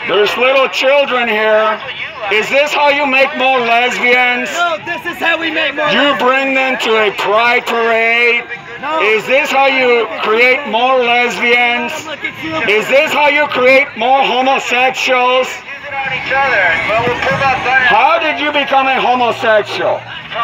There's little children here. Is this how you make more lesbians? No, this is how we make more You bring them to a pride parade? No. Is this how you create more lesbians? Is this how you create more homosexuals? How did you become a homosexual?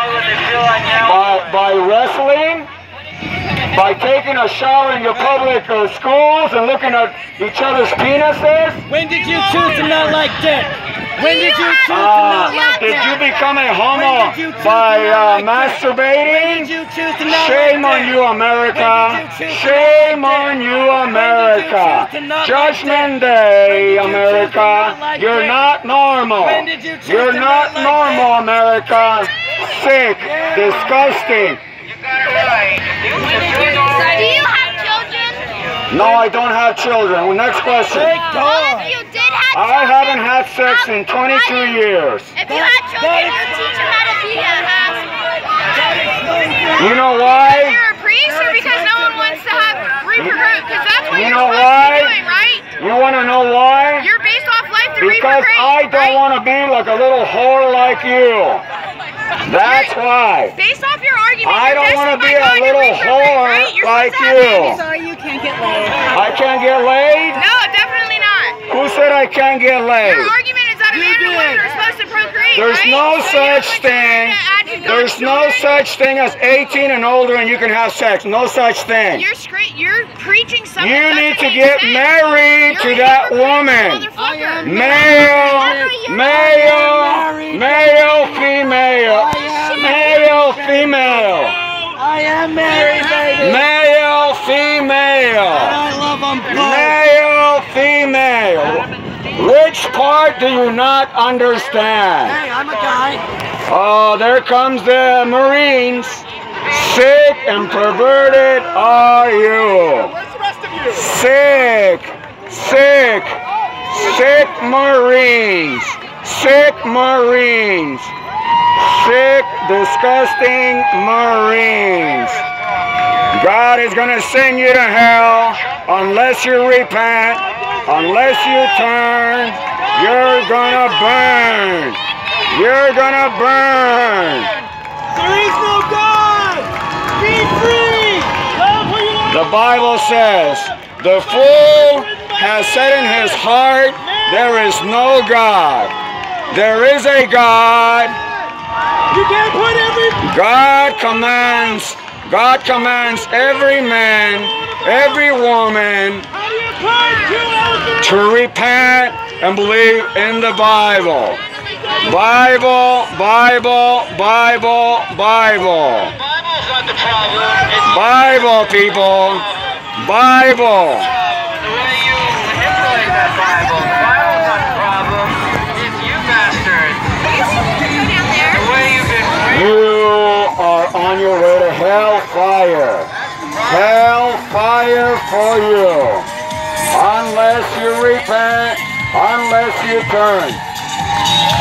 By wrestling? By taking a shower in your public schools and looking at each other's penises? When did you choose to not like dick? When did you choose to not like dick? Did you become a homo by masturbating? When did you choose to not Shame like on you, America. Shame on you, America. Judgment Day, America. You're not normal. You're not normal, America. Sick, disgusting. Do you have children? No, I don't have children. Next question. Well, if you did have children, I haven't had sex in 22 years. If you had children, you would teach them how to be a husband. You know why? You're a priest, or because no one wants to have reproduce? Because that's what You you're know supposed why? to be doing, right? You want to know why? You're based off life to Because I reproduce, don't want to be like a little whore like you. That's why. Based off your argument, I don't want to be a little whore like you. Sorry, you can't get laid. I can't get laid? No, definitely not. Who said I can't get laid? Your argument is that a man and woman are supposed to procreate, There's right? no So you're such like trying thing. to add to God's There's no children? such thing as 18 and older and you can have sex. No such thing. You're preaching something. You that need to doesn't get make sense. married You're to a that hypocrite, woman. motherfucker. Male, female. Male, female. I am married, baby. Male, female. I love them both. Male, female. Which part do you not understand? Hey, I'm a guy. Oh, there comes the Marines. Sick and perverted are you. Where's the rest of you? Sick, sick, sick Marines. Sick Marines. Sick, disgusting Marines. God is going to send you to hell unless you repent, unless you turn. You're going to burn. You're going to burn. There is no God. Be free. Love who you are. The Bible says, the fool has said in his heart, there is no God. There is a God. You can't put every... God commands every man, every woman How do you put two elephants? to repent and believe in the Bible. Bible, Bible, Bible, Bible. Bible's not the problem. It's Bible, people. Bible. the way you manipulate that Bible. The Bible's not the problem. It's you bastards. The way you've been You are on your way to hellfire. Hellfire for you. Unless you repent, unless you turn.